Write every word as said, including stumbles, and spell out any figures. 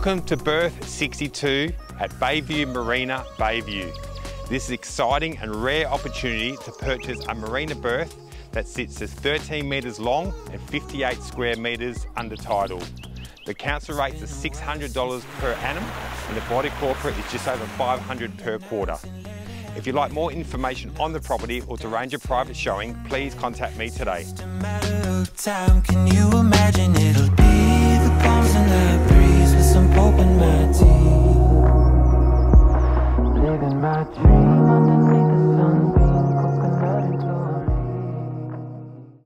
Welcome to Berth sixty-two at Bayview Marina, Bayview. This is an exciting and rare opportunity to purchase a Marina Berth that sits as thirteen metres long and fifty-eight square metres under tidal. The council rates are six hundred dollars per annum and the body corporate is just over five hundred dollars per quarter. If you'd like more information on the property or to arrange a private showing, please contact me today.